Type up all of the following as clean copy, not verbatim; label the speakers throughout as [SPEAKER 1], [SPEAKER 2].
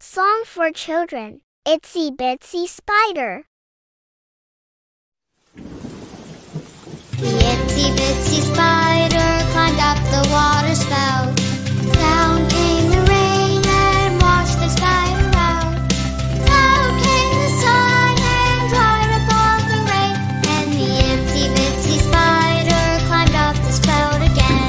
[SPEAKER 1] Song for Children, Itsy Bitsy Spider.
[SPEAKER 2] The itsy bitsy spider climbed up the water spout. Down came the rain and washed the spider out. Out came the sun and dried up all the rain. And the itsy bitsy spider climbed up the spout again.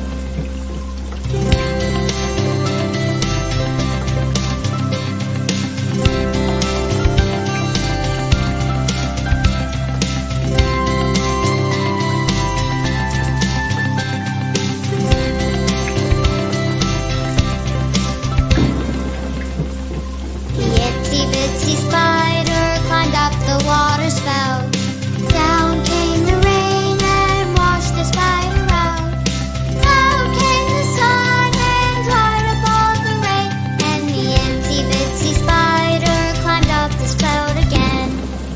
[SPEAKER 2] Itsy spider climbed up the water spout. Down came the rain and washed the spider out. Out came the sun and dried up all the rain. And the itsy bitsy spider climbed up the spout again.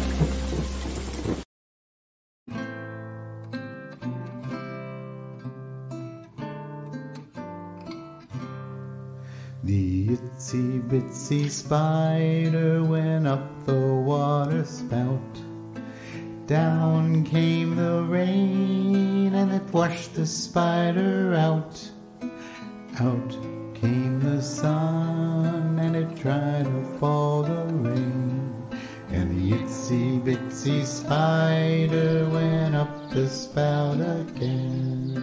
[SPEAKER 3] The itsy bitsy spider went up the water spout. Down came the rain and it washed the spider out. Out came the sun and it dried up all the rain. And the itsy bitsy spider went up the spout again.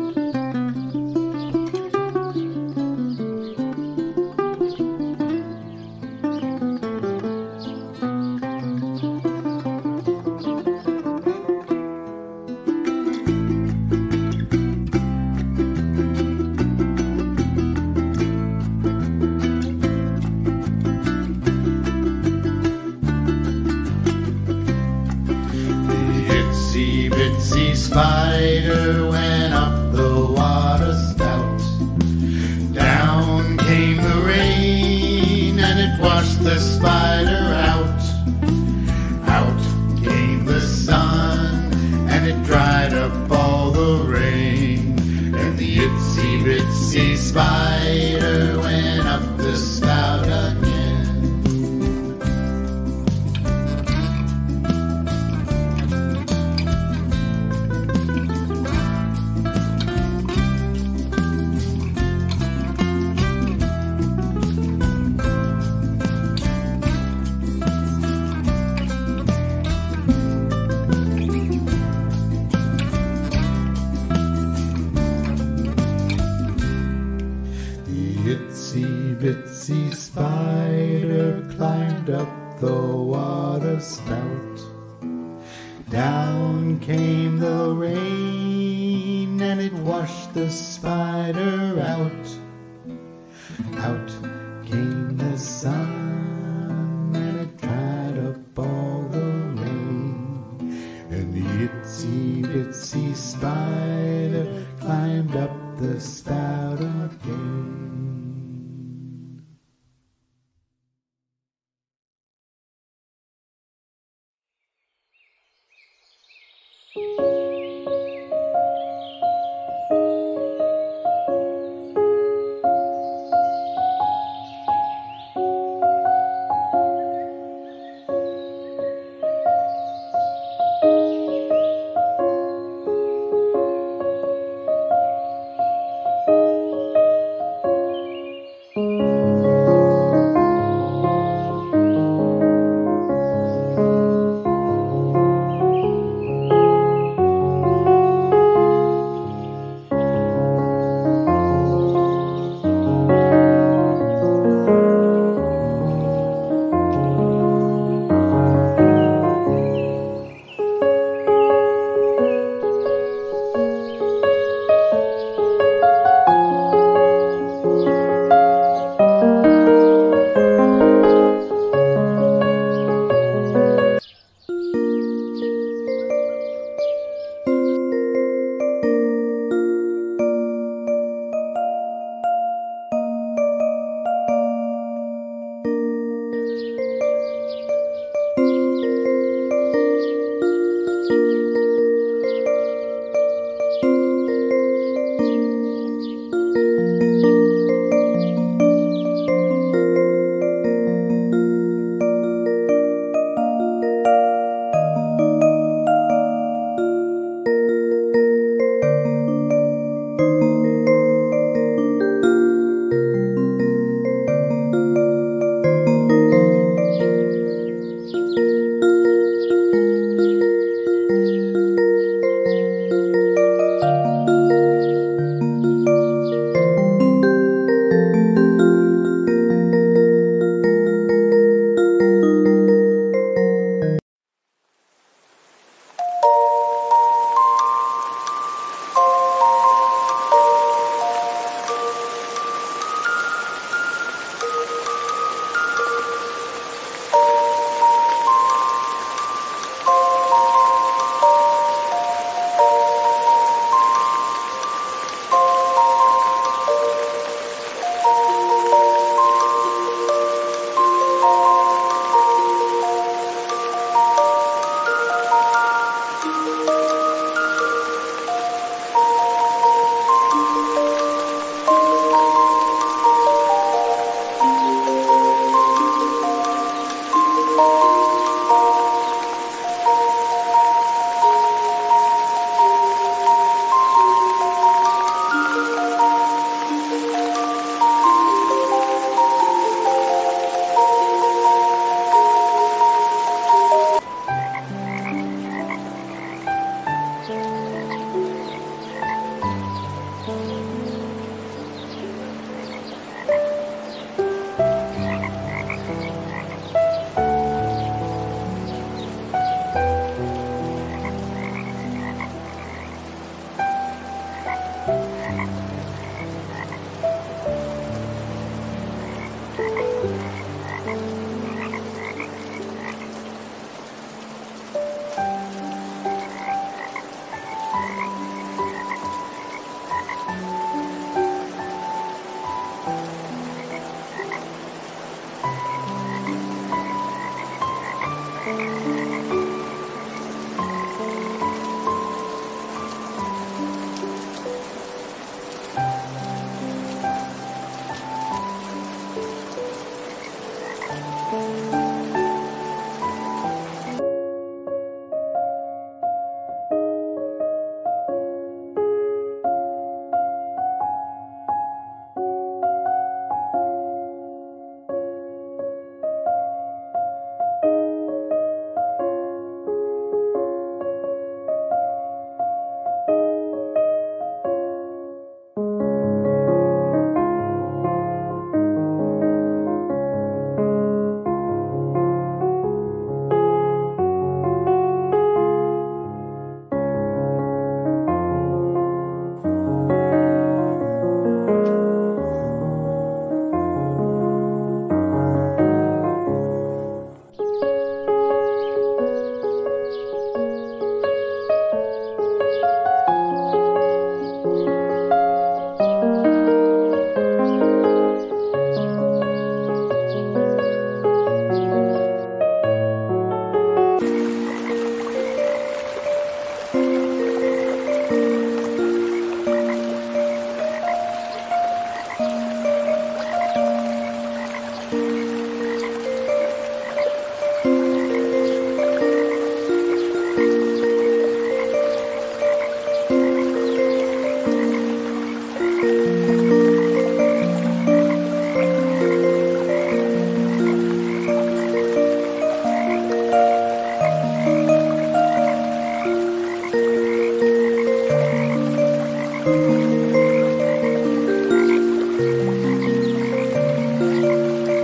[SPEAKER 3] Itsy bitsy spider went up the water spout. Down came the rain and it washed the spider out. Out came the sun and it dried up all the rain. And the itsy bitsy spider went up the spout again. Itsy bitsy spider climbed up the water spout. Down came the rain and it washed the spider out. Out came the sun and it dried up all the rain. And the itsy bitsy spider climbed up the spout again.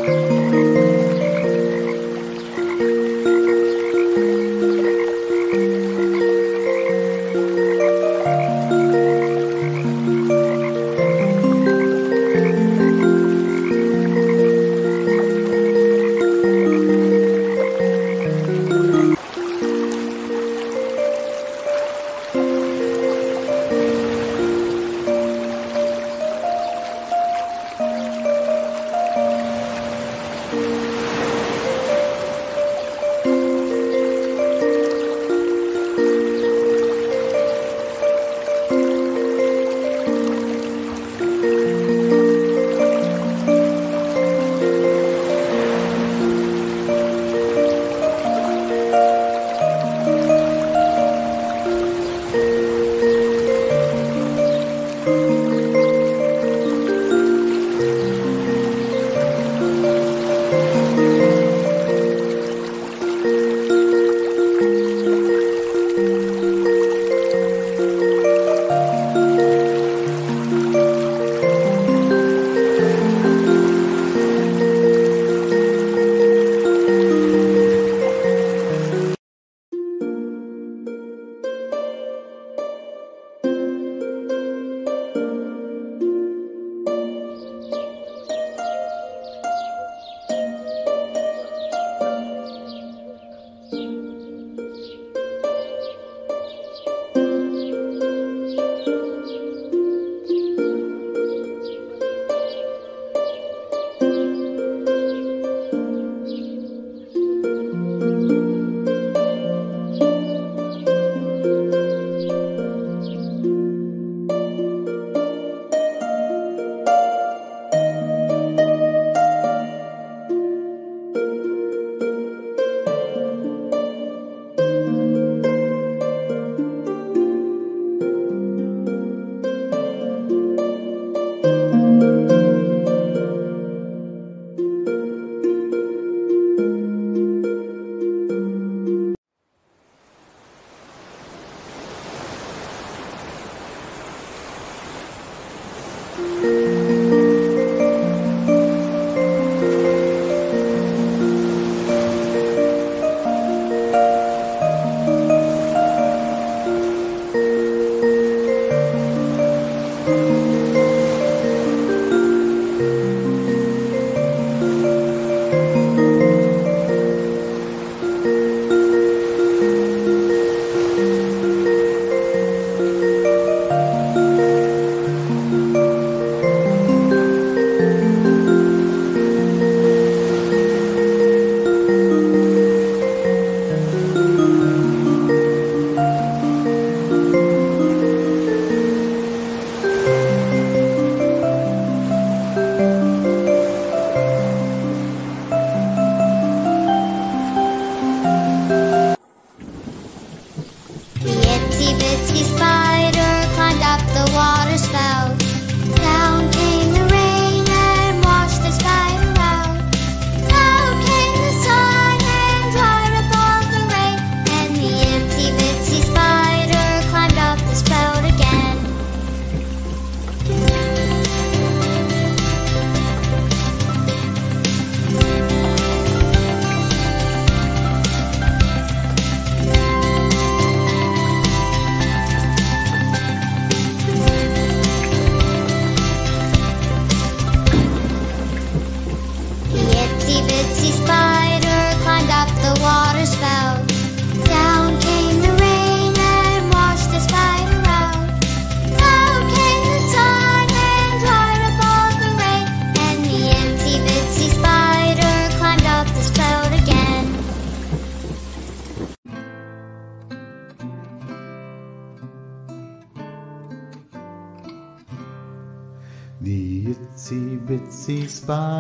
[SPEAKER 3] The itsy bitsy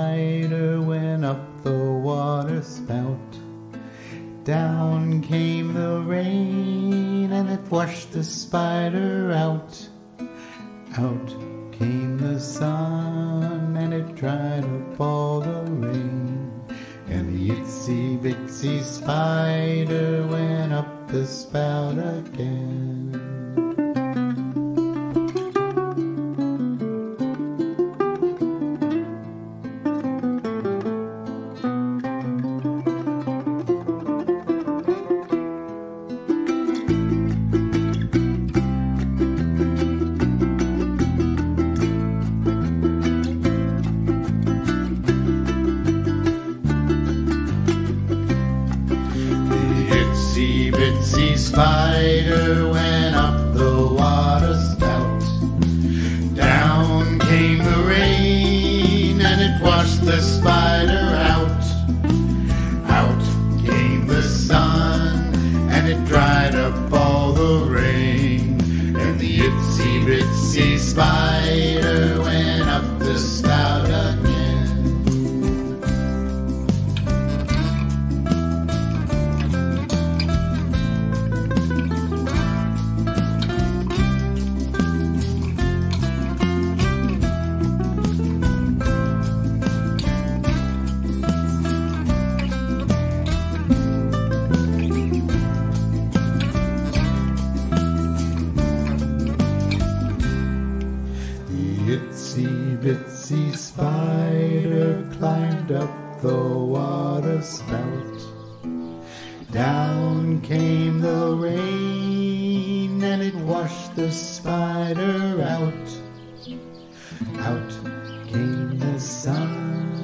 [SPEAKER 3] spider went up the water spout. Down came the rain and it washed the spider out. Out came the sun and it dried up all the rain. And the itsy bitsy spider went up the spout again. spider went up the water spout. Down came the rain and it washed the spider out. Out came the sun and it dried up all the rain. And the itsy bitsy spider went up the spout again. Itsy bitsy spider climbed up the water spout. Down came the rain and it washed the spider out. Out came the sun